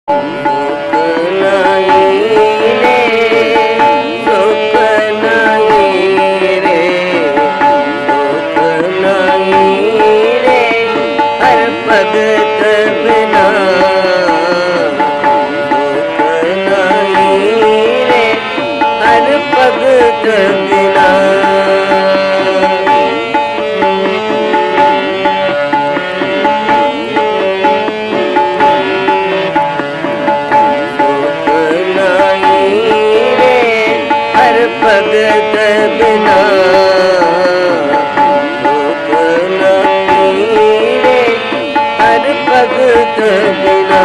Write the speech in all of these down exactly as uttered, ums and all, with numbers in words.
सुख नहीं रे, सुख नहीं रे, सुख नहीं रे, हर भगत बिना। सुख नहीं रे, हर भगत बिना। भगत बिना सुख नहीं रे, हर भगत बिना।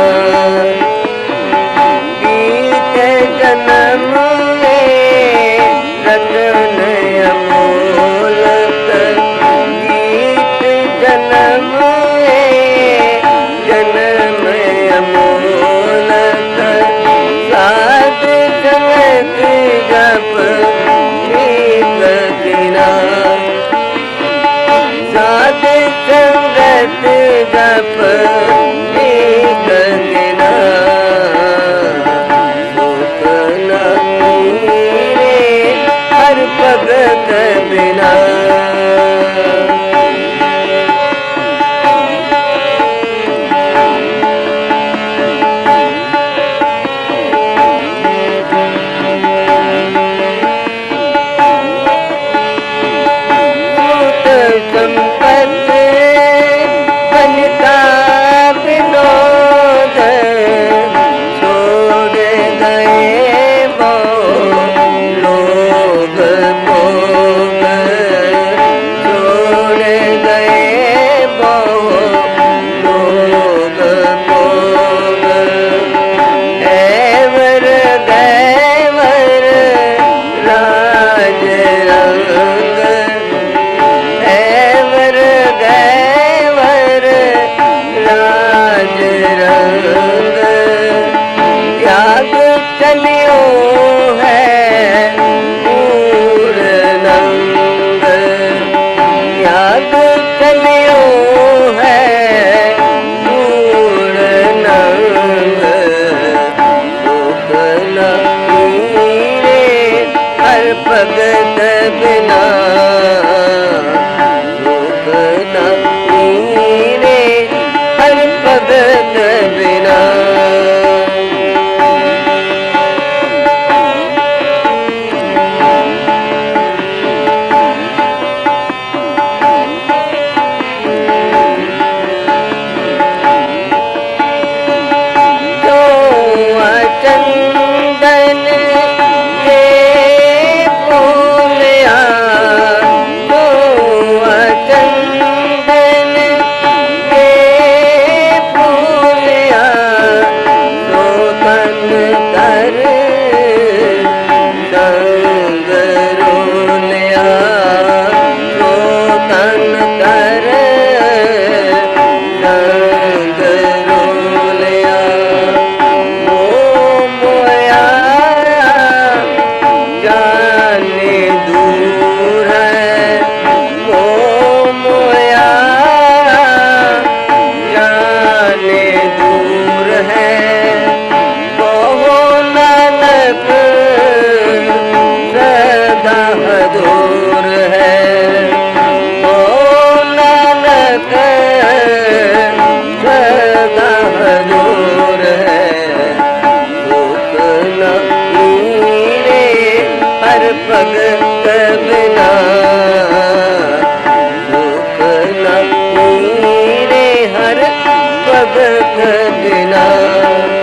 बीत जन्म में रतन अमोलक, बीत जन्म में जन्म अमोलक। साध संगत जप साध संगत जप एक गिना। सुख नहीं रे, हर भगत बिना। संपत्ति बनता विनोद, छोड़ गए वो लोग भोग, छोड़ गए वो लोग भोग। ऐवर गैवर राज रंग, ऐवर गैवर राज रंग। त्याग चलियो है पूर्ण नंग, त्याग चलियो है पूर्ण नंग। सुख नहीं रे, हर भगत बिना। नहीं रे, हर भगत बिना। तो चंदन के फूलिया, तो चंदन के फूलिया, तो तन कर संग रोलिया, तो तन कर संग रोलिया। मोह मोया जाने दूर है, मोह मोया जाने दूर है। कहो नानक सदा दूर है, कहो नानक सदा दूर है। सुख नहीं रे, हर भगत बिना। सुख नहीं रे, हर भगत बिना।